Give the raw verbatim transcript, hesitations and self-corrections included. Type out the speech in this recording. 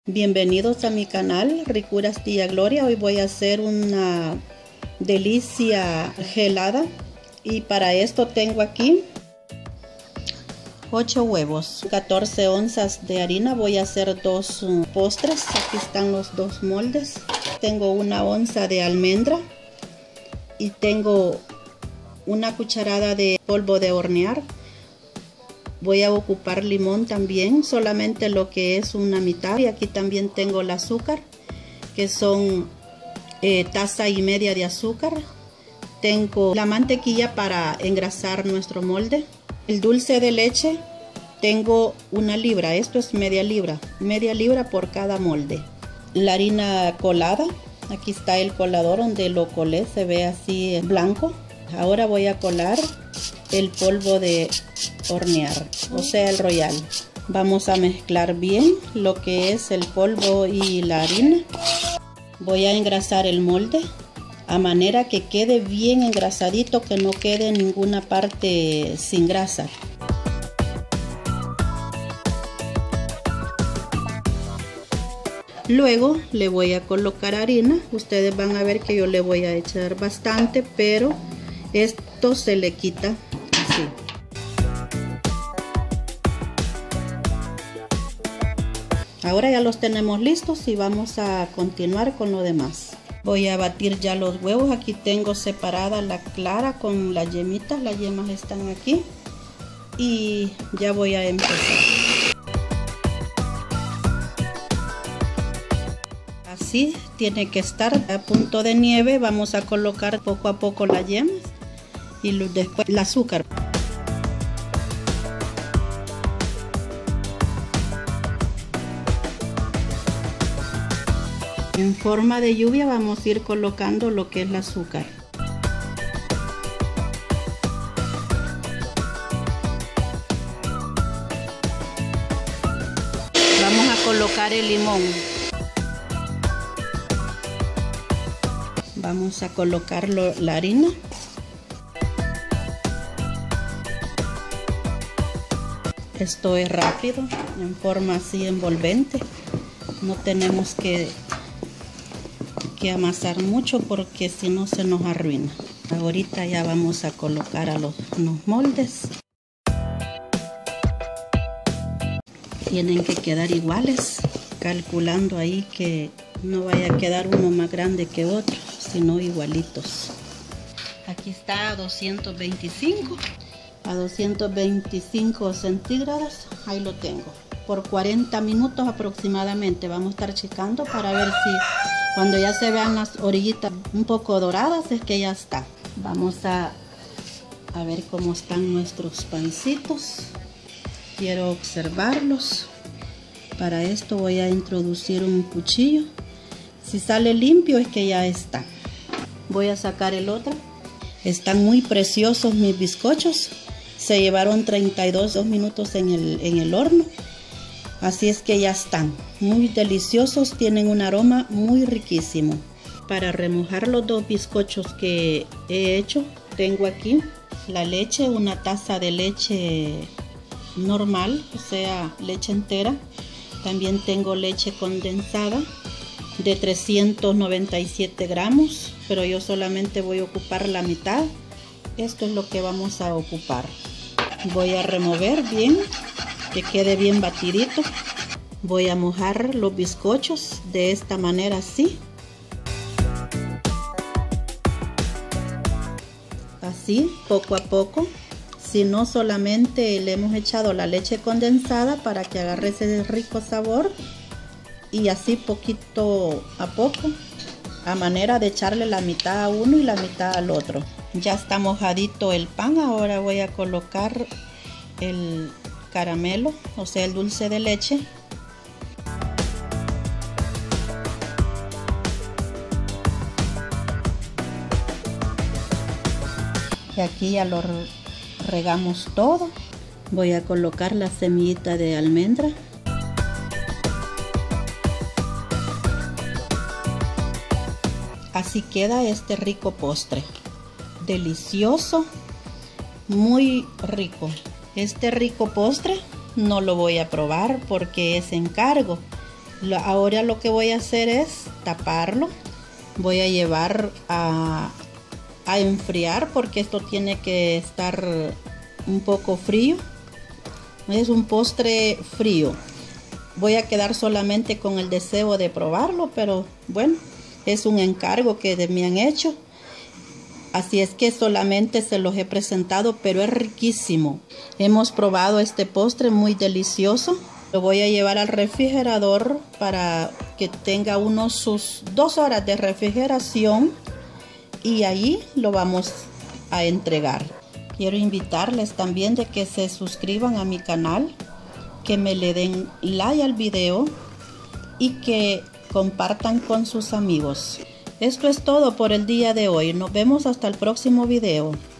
Bienvenidos a mi canal Ricuras Tía Gloria. Hoy voy a hacer una delicia gelada y para esto tengo aquí ocho huevos, catorce onzas de harina. Voy a hacer dos postres. Aquí están los dos moldes. Tengo una onza de almendra y tengo una cucharada de polvo de hornear. Voy a ocupar limón también, solamente lo que es una mitad. Y aquí también tengo el azúcar, que son eh, taza y media de azúcar. Tengo la mantequilla para engrasar nuestro molde. El dulce de leche, tengo una libra, esto es media libra, media libra por cada molde. La harina colada, aquí está el colador donde lo colé, se ve así en blanco. Ahora voy a colar el polvo de hornear, o sea el royal. Vamos a mezclar bien lo que es el polvo y la harina. Voy a engrasar el molde a manera que quede bien engrasadito, que no quede ninguna parte sin grasa. Luego le voy a colocar harina. Ustedes van a ver que yo le voy a echar bastante, pero esto se le quita así. Ahora ya los tenemos listos y vamos a continuar con lo demás. Voy a batir ya los huevos. Aquí tengo separada la clara con las yemitas. Las yemas están aquí. Y ya voy a empezar. Así tiene que estar a punto de nieve. Vamos a colocar poco a poco las yemas y después el azúcar. En forma de lluvia vamos a ir colocando lo que es el azúcar. Vamos a colocar el limón. Vamos a colocar la harina. Esto es rápido, en forma así envolvente. No tenemos que que amasar mucho porque si no se nos arruina. Ahorita ya vamos a colocar a los, los moldes. Tienen que quedar iguales, calculando ahí que no vaya a quedar uno más grande que otro, sino igualitos. Aquí está a doscientos veinticinco, a doscientos veinticinco centígrados, ahí lo tengo. Por cuarenta minutos aproximadamente vamos a estar checando para ver si cuando ya se vean las orillitas un poco doradas es que ya está. Vamos a, a ver cómo están nuestros pancitos. Quiero observarlos. Para esto voy a introducir un cuchillo. Si sale limpio es que ya está. Voy a sacar el otro. Están muy preciosos mis bizcochos. Se llevaron treinta y dos minutos en el, en el horno. Así es que ya están muy deliciosos, tienen un aroma muy riquísimo. Para remojar los dos bizcochos que he hecho, tengo aquí la leche, una taza de leche normal, o sea, leche entera. También tengo leche condensada de trescientos noventa y siete gramos, pero yo solamente voy a ocupar la mitad. Esto es lo que vamos a ocupar. Voy a remover bien, que quede bien batidito. Voy a mojar los bizcochos de esta manera así. Así, poco a poco. Si no, solamente le hemos echado la leche condensada para que agarre ese rico sabor. Y así poquito a poco, a manera de echarle la mitad a uno y la mitad al otro. Ya está mojadito el pan. Ahora voy a colocar el caramelo, o sea el dulce de leche. Y aquí ya lo regamos todo. Voy a colocar la semillita de almendra. Así queda este rico postre. Delicioso, muy rico. Este rico postre no lo voy a probar porque es encargo. Ahora lo que voy a hacer es taparlo. Voy a llevar a, a enfriar porque esto tiene que estar un poco frío. Es un postre frío. Voy a quedar solamente con el deseo de probarlo, pero bueno, es un encargo que me han hecho. Así es que solamente se los he presentado, pero es riquísimo. Hemos probado este postre muy delicioso. Lo voy a llevar al refrigerador para que tenga unos sus dos horas de refrigeración y ahí lo vamos a entregar. Quiero invitarles también de que se suscriban a mi canal, que me le den like al video y que compartan con sus amigos. Esto es todo por el día de hoy. Nos vemos hasta el próximo video.